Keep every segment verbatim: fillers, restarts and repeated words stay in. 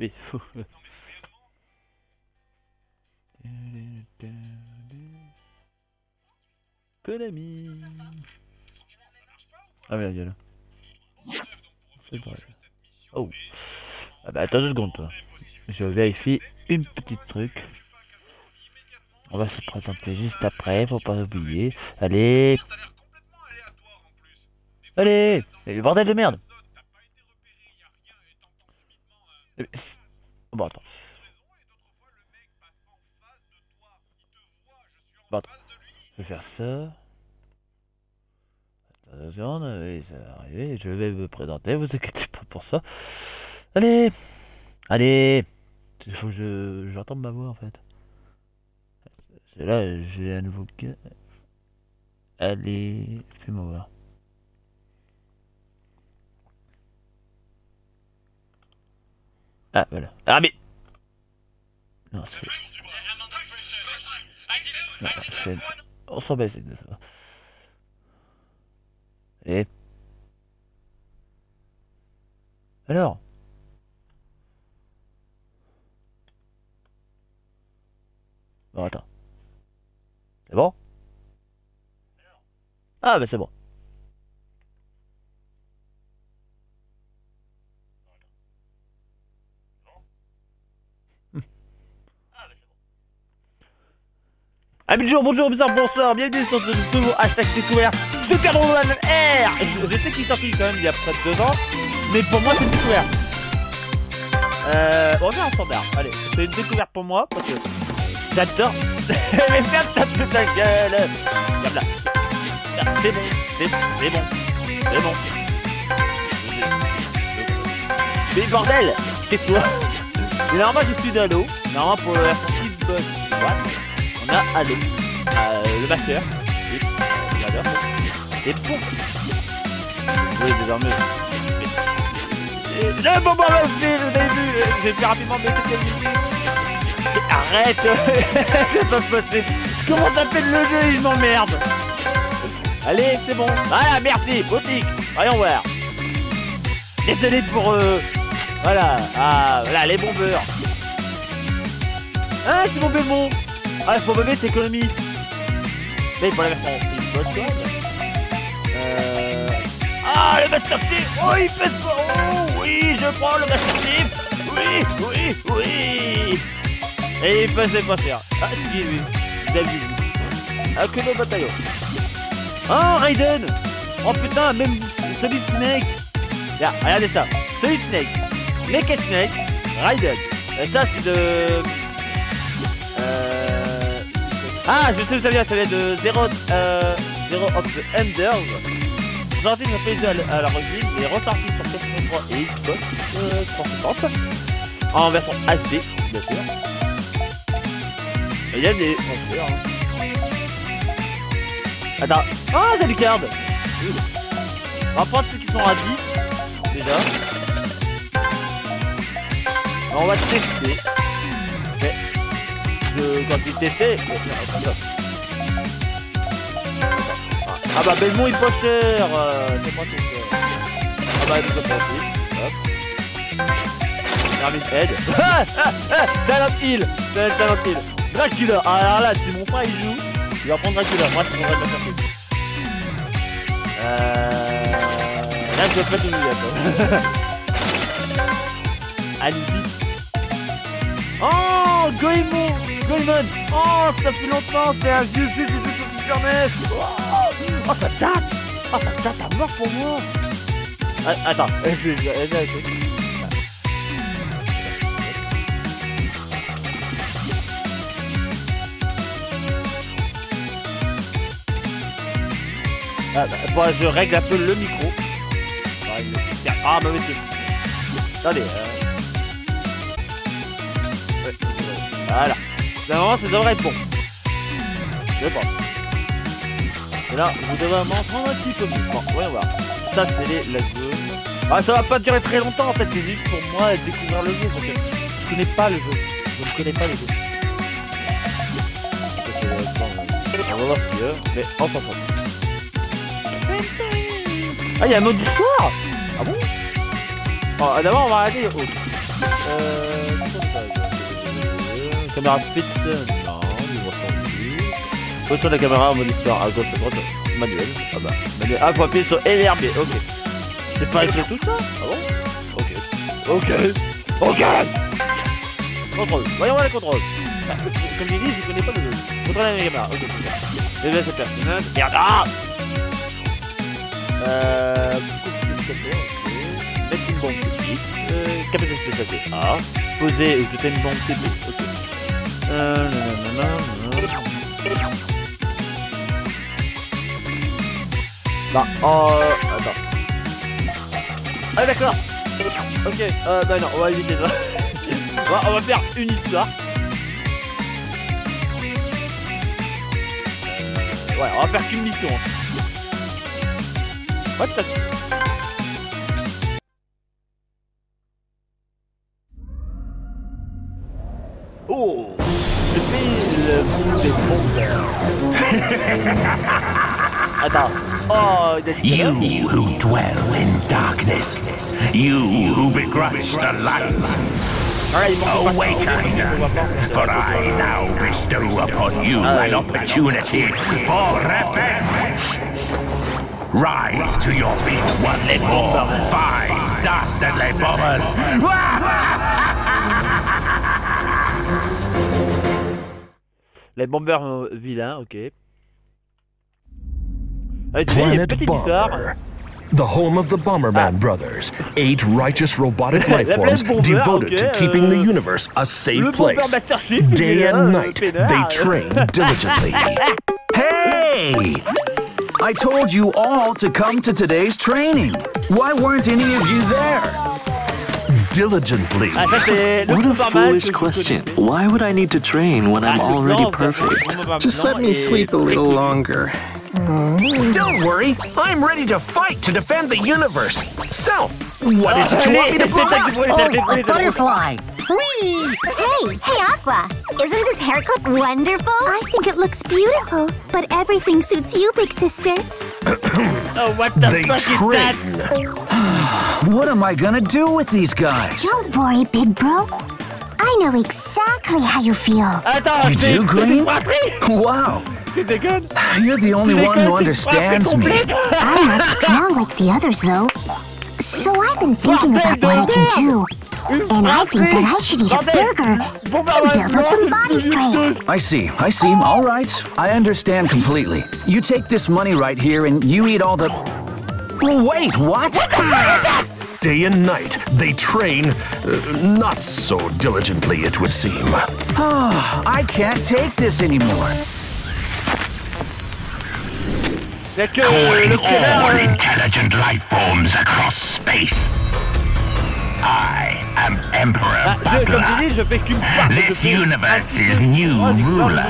Oui. Konami. Ah merde, il y a là. C'est vrai. Oh. Ah bah attends deux secondes toi. Je vérifie une petite truc. On va se présenter juste après, faut pas oublier. Allez. Allez. Et bordel de merde. Bon attends. Bon attends. Je vais faire ça. Attends deux secondes, oui, ça va arriver. Je vais me présenter, vous inquiétez pas pour ça. Allez. Allez. Il faut que je... j'entende ma voix en fait. C'est là, j'ai un nouveau gars. Allez, fais-moi voir. Ah, voilà. Ah, mais... Non, c'est... Non, c'est... On s'en bat, c'est de ça. Et... Alors? Bon, attends. C'est bon? Ah, bah c'est bon. Ah bonjour, bonjour, bizarre, bonsoir, bienvenue sur ce nouveau hashtag découvert Super Dragon Ball R. Je sais qu'il est sorti quand même il y a près de deux ans, mais pour moi c'est une découverte. Euh, on va faire un standard, allez, c'est une découverte pour moi, parce que j'adore. Mais merde, tape ta gueule. Regarde là. C'est bon, c'est bon, c'est bon, c'est bon. Mais bordel, c'est toi. Et normalement je suis d'Halo, normalement pour la sortie de boss, voilà. On a Halo, euh, le master, et j'adore, et bon. Oui, désormais. Le bon bon aussi, vous avez vu, j'ai fait rapidement baisser cette musique. Arrête. C'est pas possible. Comment t'appelles le jeu, il m'emmerde. Allez, c'est bon. Voilà, merci, boutique. Voyons voir. Désolé pour... Euh... Voilà, ah, voilà, les bombeurs. Hein, c'est mon bébé. Ah, pour bébé, c'est économie. Mais pour la version Xbox, euh... Ah, le Master Chief. Oh, il fait ça. Oh, oui, je prends le Master Chief. Oui, oui, oui. Et il passait pas faire. Ah, si, oui. Vous avez vu. Ah, que le bataillon. Oh, Raiden. Oh putain, même celui de Snake. Là, regardez ça. Celui de Snake. Naked Snake. Raiden. Et ça, c'est de... Euh... Ah, je sais où ça vient. Ça vient de Zero, euh... Zero of the Enders. Sorti sur P S deux à l'origine et ressorti sur P S trois et Xbox euh, trois cent soixante. En version H D, bien sûr. Il y a des transferts. Hein. Attends. Ah, j'ai du card. On va prendre ceux qui sont à dix. Déjà. On va tester. Mais. Je. Quand il testait. Ah bah Belmont il est pas cher. Euh, c'est pas tout cher. Ah bah il nous a pas aussi. Hop. Termine Head. Ah ah ah. Talent Hill. Talent Hill. Dracula, alors là, si mon frère il joue, il va prendre Dracula, moi je prendrai Dracula. Euh... Là je dois pas tout dire. Alibi. Oh, Goemon, Goemon. Oh, ça fait longtemps, c'est un vieux jeu du jeu sur Super N E S. Oh, oh, ça date. Oh, ça date à mort pour moi. Ah, attends, je vais... Ah, bah, bon, je règle un peu le micro. Ah, bah, monsieur. Attendez. Euh... Ouais, voilà. Normalement, ça devrait être bon. Je sais pas. Et là, vous devez m'en prendre un petit peu plus. Bon, voyons voir. Ça, c'est les la zone. Ah, ça va pas durer très longtemps en fait. C'est juste pour moi découvrir le jeu. Parce que je connais pas le jeu. Je ne connais pas le jeu. On va voir ce qu'il y a. Mais on s'en fout. Ah, il y a un mode d'histoire. Ah bon? Oh, d'abord on va aller au... Euh... Caméra fixe, non, livre tendu. Position de la caméra en mode histoire, à gauche, à droite, manuel. Ah bah, manuel. Ah, faut appuyer sur L et R B, ok. C'est pas sur tout ça? Ah bon? Ok. Ok. Ok. Contrôle, voyons voir les contrôles. Comme je dis, je connais pas le jeu. Contrôle la caméra, ok. Et là, c'est parti. Merde, ah! Euh. Mettre une bombe tout de suite. Euh, capacité spéciale A. Poser ou jeter une bombe T B. Ok. Euh. Bah, oh. Attends. Ah, d'accord. Ok. Euh, bah non, on va éviter ça. Bon, on va faire une histoire. Euh, ouais, on va faire qu'une mission. What the... Oh, je fais le monde des bombeurs. Attends. Oh, you who dwell in darkness, you who begrudge the light, awaken, for I now bestow upon you an opportunity for revenge. Rise to your feet once more, five dastardly bombers. Les bombeurs vilains, ok. Planet Bomber, the home of the Bomberman brothers, eight righteous robotic life forms devoted to keeping the universe a safe place. Day and night, they train diligently. Hey! I told you all to come to today's training. Why weren't any of you there? Diligently. What a foolish question. Why would I need to train when I'm already perfect? Just let me sleep a little longer. Don't worry, I'm ready to fight to defend the universe. So, what is it you want me to blow up? Oh, a butterfly! Whee! Hey, hey Aqua! Isn't this haircut wonderful? I think it looks beautiful, but everything suits you, big sister. Oh, what the they fuck train. is that? What am I gonna do with these guys? Don't worry, big bro. I know exactly how you feel. Attends, You do, Green? Wow. You're the only one who understands me. I'm not strong like the others, though. So I've been thinking about what I can do. And I think that I should eat a burger to build up some body strength. I see, I see. All right. I understand completely. You take this money right here and you eat all the... Wait, what? Day and night, they train, uh, not so diligently, it would seem. I can't take this anymore. Calling all intelligent life forms across space. I am Emperor Butler. This universe's new ruler.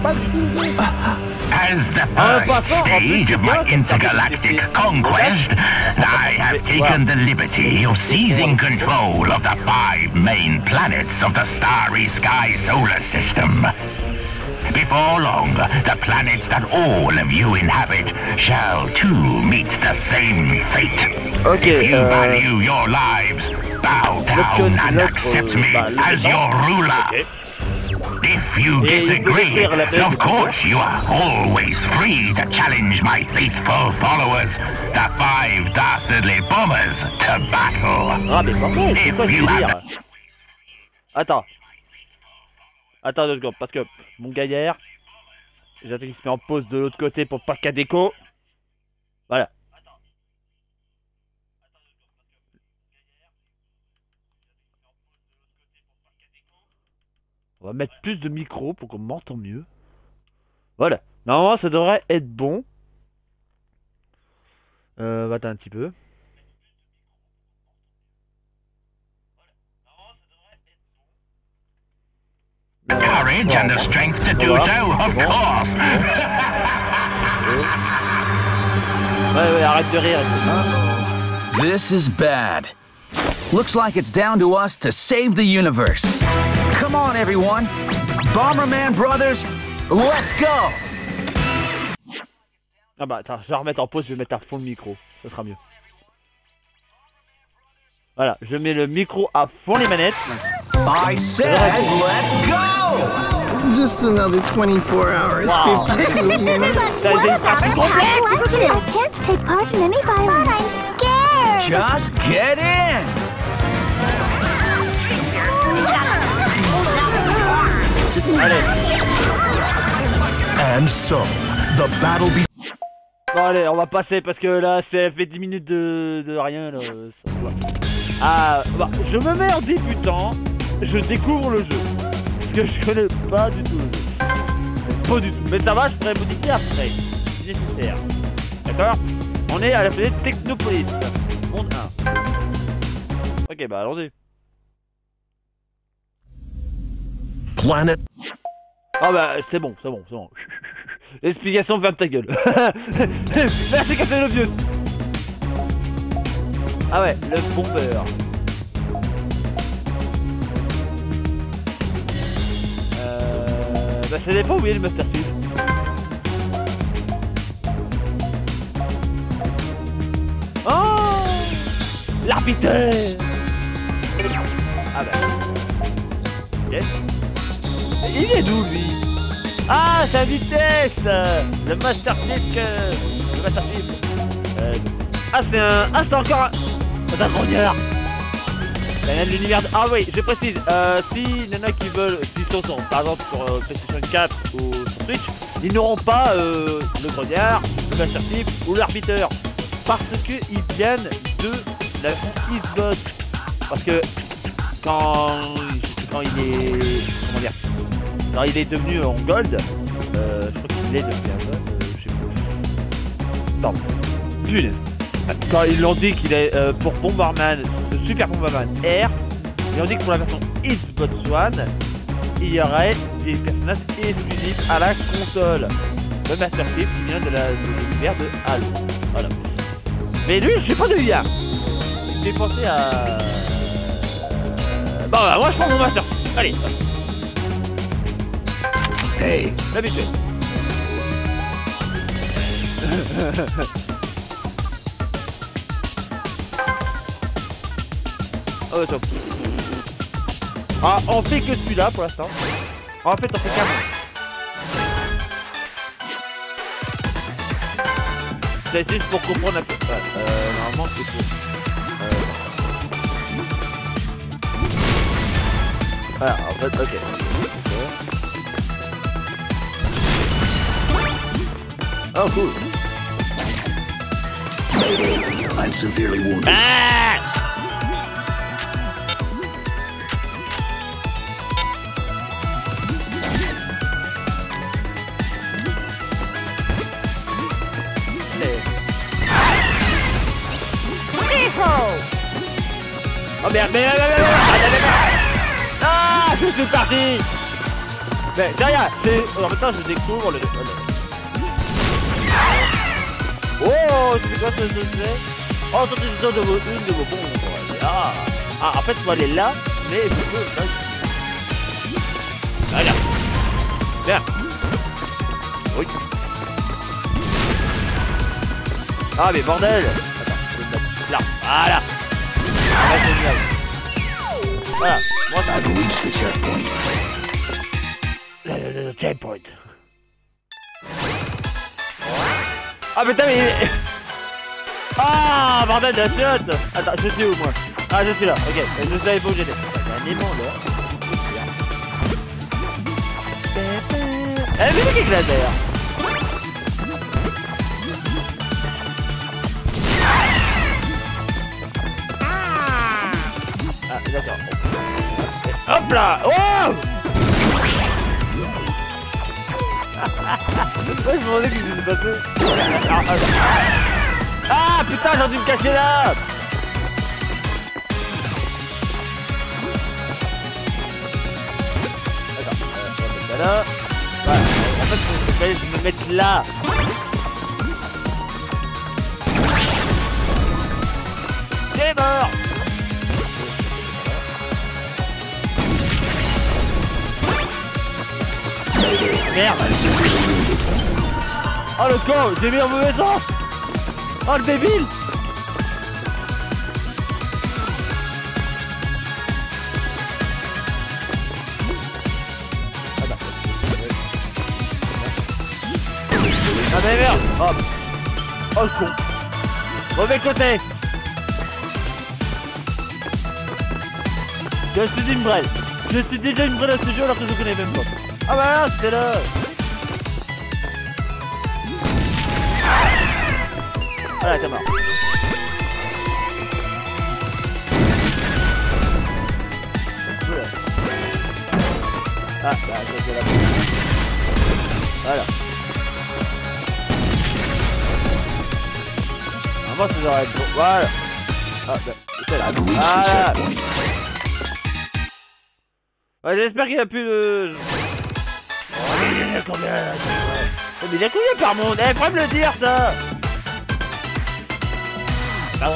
As the first stage of my intergalactic conquest, I have taken the liberty of seizing control of the five main planets of the starry sky solar system. Before long, the planets that all of you inhabit shall too meet the same fate. Okay, if you uh... value your lives, bow down and accept me as your ruler. Okay. If you disagree, of course you are always free to challenge my faithful followers, the five dastardly bombers, to battle. Ah mais bordel, c'est quoi ce délire? Attends. Attends deux secondes, parce que mon gaillard, j'attends qu'il se met en pause de l'autre côté pour pas qu'à déco. Voilà. On va mettre plus de micro pour qu'on m'entende mieux. Voilà. Normalement, ça devrait être bon. Euh, on va attendre un petit peu. Courage and the strength to do so, of course. Ouais, ouais, arrête de rire. This is bad. Looks like it's down to us to save the universe. Come on, everyone. Bomberman Brothers, let's go! Ah bah attends, je vais remettre en pause, je vais mettre à fond le micro. Ça sera mieux. Voilà, je mets le micro à fond les manettes. I said, let's go! Just another twenty-four hours, Wow. fifty-two minutes. But what about our packed lunches? I can't take part in any violence. But I'm scared. Just get in! Allez. And so, the battle be Bon allez, on va passer parce que là, ça fait dix minutes de, de rien là. Ça va. Ah, bah, je me mets en débutant, je découvre le jeu. Parce que je connais pas du tout le jeu. Pas du tout. Mais ça va, je pourrais modifier après, si nécessaire. D'accord? On est à la planète Technopolis, monde un. Ok, bah allons-y. planet. Ah bah c'est bon, c'est bon, c'est bon. L'explication, ferme ta gueule. Merci Captain Obvious. Ah ouais, le bomber. Euh... Bah ça dépend où il est le Master Chief. Oh, l'arbitre. Ah bah. Yes. Il est d'où lui? Ah, sa vitesse. Le Master Chief que... Le Master Chief. Euh... Ah c'est un... Ah c'est encore un... C'est un grognard. Ça vient de l'univers de... Ah oui, je précise, euh, si il y en a qui veulent, s'ils sont par exemple sur euh, PlayStation quatre ou sur Switch, ils n'auront pas euh, le grognard, le Master Chief ou l'arbiteur. Parce qu'ils viennent de la Xbox. Parce que quand, quand il est... Comment dire? Quand il est devenu en gold, euh, je crois qu'il est devenu en gold, euh, je sais plus. Non, punaise. Quand ils l'ont dit qu'il est euh, pour Bomberman, le Super Bomberman R, ils ont dit que pour la version Xbox One, il y aurait des personnages exclusifs à la console. Le Master Chief qui vient de la- de l'univers de Halo. Voilà. Mais lui, je sais pas de l'I A. Il me fait penser à... Bon bah moi je prends mon Master Chief. Allez. Hey. L'habitude. Oh top. Ah, on fait que celui-là pour l'instant. En fait, on fait qu'un. C'est juste pour comprendre un peu. Ouais, euh, normalement, c'est pour. Euh... Voilà, en fait, ok. Oh, cool. I'm severely wounded. Ah! Oh merde, merde, merde, merde, merde, merde. Ah, je suis parti. Mais derrière, c'est... En même temps, je découvre le... Oh, c'est quoi ce que c'est? Oh, c'est une zone de vos... Une de vos bombes. Ah, ah, en fait, faut aller là, mais je peux... Regarde. Viens. Oui. Ah, mais bordel. Attends, je vais le mettre là. Voilà. Voilà, moi ça a reached the checkpoint. Le, le, le checkpoint. Ah putain mais... Ah bordel de la chiotte. Attends, je suis où moi? Ah je suis là, ok, je savais pas où j'étais. Il y a un aimant là. Eh mais c'est qui là d'ailleurs? D'accord. Hop là. Oh. Ouais, je me demandais ce qui s'est passé. Ah putain, j'ai dû me cacher là. D'accord, euh, on va mettre ça là. Voilà, en fait, il fallait me mettre là. C'est mort. Merde. Oh le con, j'ai mis en mauvais sens. Oh le débile. mais merde. Oh, oh le con. Mauvais côté. Je suis une brêle. Je suis déjà une brêle à ce jeu alors que je connais même pas. Ah bah là, c'est là. Voilà, t'es mort. Ah, bah, c'est là. Voilà. Ah, moi, ça devrait être bon. Voilà. Ah, bah, c'est là. Voilà. Ouais, j'espère qu'il n'y a plus de... Oh, il y a combien là? Mais il y a combien par monde? Eh, faut me le dire, ça. Pardon.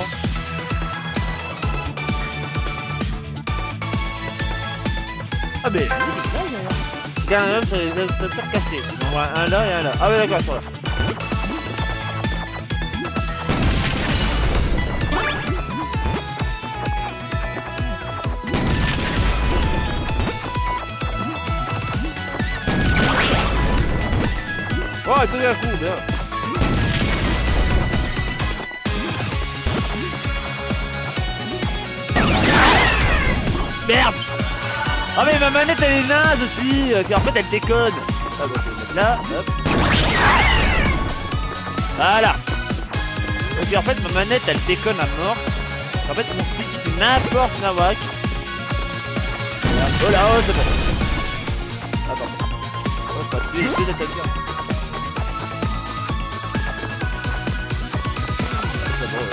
Ah, mais... Regarde, un homme, ça va se faire casser. On voit un là et un là. Ah, ouais, d'accord, ils sont là. Oh, il tenait un coup, bien. Merde. Ah mais ma manette elle est naze aussi, euh, en fait elle déconne. Ah bah je vais mettre là, hop. Voilà. Donc en fait ma manette elle déconne à mort. En fait mon stick il fait n'importe nawak. Oh là, oh c'est bon. Attends. Oh ça tue, c'est de quelqu'un. C'est bon.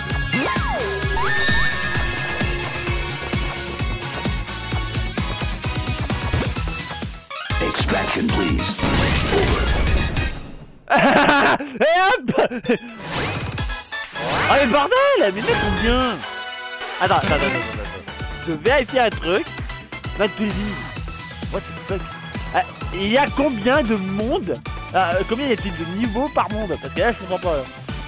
Extraction, please. Et hop. Ah mais bordel, mais mec combien? Attends, attends, attends, attends, attends. Je vais vérifier un truc. What the fuck? Ah, il y a combien de monde? Ah, combien y a-t-il de niveaux par monde? Parce que là je comprends pas.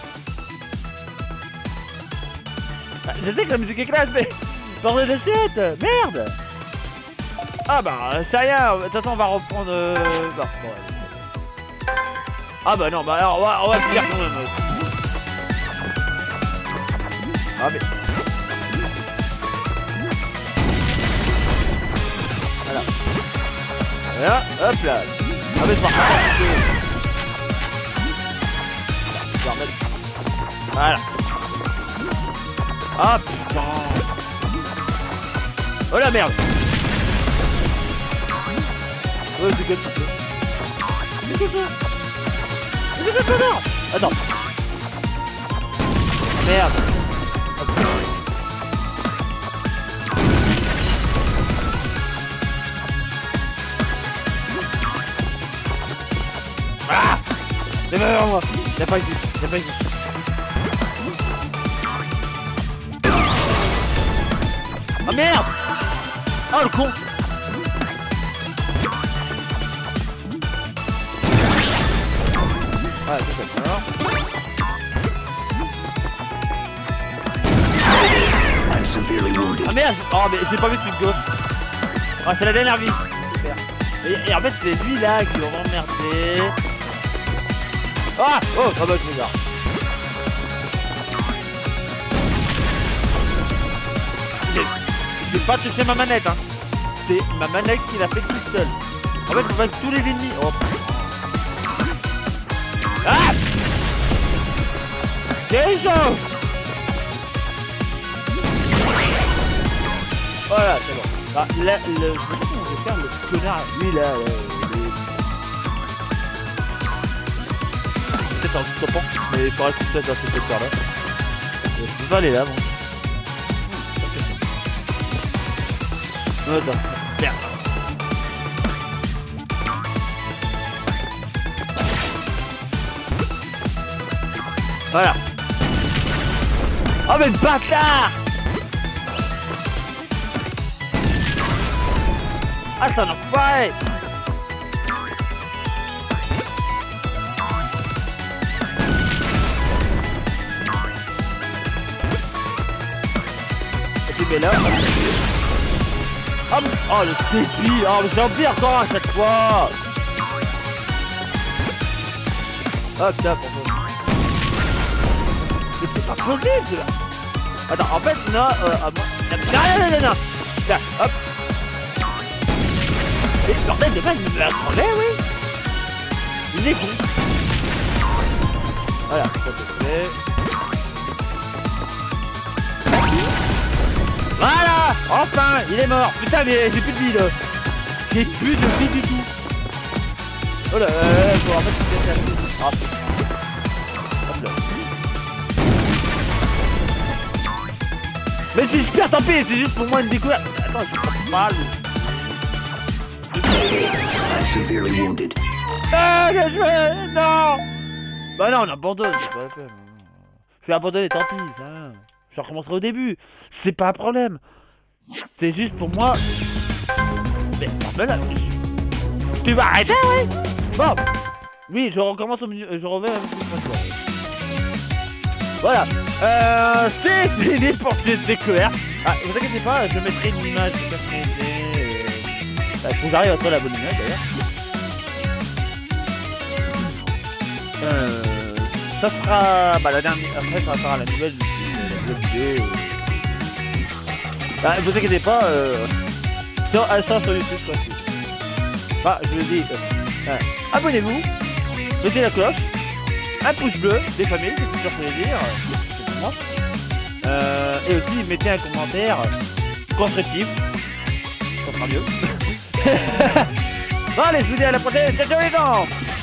Ah, je sais que la musique est classe, mais... Bordel de shit. Merde. Ah bah c'est rien, de toute façon on va reprendre... Euh... Bah, bon, ah bah non, bah alors on va, on va finir quand même. Ah mais... Voilà. Voilà, hop là. Ah mais c'est pas grave. Je vais remettre... Voilà. Ah putain. Oh la merde. Ouais, c'est comme ça. C'est comme ça. C'est comme ça, non. Attends. Merde. Ah. C'est pas moi. Y'a pas ici. Y'a pas ici. Oh merde. Oh le con. Ah, c'est ça, alors. Ah merde. Oh mais j'ai pas vu ce gauche. Oh c'est la dernière vie. Super. Et, et en fait c'est lui là qui va m'emmerder. Ah. Oh, oh bah je me garde. J'ai pas touché ma manette hein. C'est ma manette qui l'a fait toute seule. En fait on va tous les ennemis. Oh. Ah. C'est chaud. Voilà, c'est bon. Ah, là, le... Je sais pas comment je vais faire le connard. Lui, là... Le... Peut-être un petit topant, mais il faudrait qu'il soit dans ce secteur-là. Je peux pas aller là, bon. Attends, merde. Voilà. Oh mais bâtard. Ah ça n'a pas. Et tu mets là. Oh, oh le débile. Oh mais j'ai envie encore à chaque fois. Ah putain, pour moi. Mais c'est pas possible. Attends, en fait, non, euh, ah, bon. Non, non, non, non, non. Tiens, hop. Mais bordel, des pas, il me l'a crevé, oui. Il est con. Voilà, ça te fait. Voilà. Enfin, il est mort. Putain, mais j'ai plus de vie, là. J'ai plus de vie du tout. Oh là, euh, faut en fait, c'est assez. Ah, mais c'est super, tant pis, c'est juste pour moi une découverte. Attends, je comprends pas. Severely wounded. Ah, j'ai joué, non. Bah non, on abandonne, c'est pas la peine. Je vais abandonner, tant pis, ça. Je recommencerai au début. C'est pas un problème. C'est juste pour moi. Mais, mais là, tu vas arrêter, oui. Bon. Oui, je recommence au milieu, je reviens avec le fois. Voilà. Euh, c'est fini pour cette découverte. Ah, vous inquiétez pas, je mettrai une image personnalisée. Euh... Faut que j'arrive à trouver la bonne image d'ailleurs. Euh, ça sera, bah la dernière, après ça sera la nouvelle, la nouvelle vidéo. Ah, vous inquiétez pas, euh, sur, ah, ça sur YouTube quoi. Bah, je vous dis, euh, euh, abonnez-vous, mettez la cloche, un pouce bleu, des familles, c'est toujours plaisir, c'est pour moi. Euh, et aussi mettez un commentaire constructif, ça sera mieux. Bon allez, je vous dis à la prochaine, ciao ciao les gens.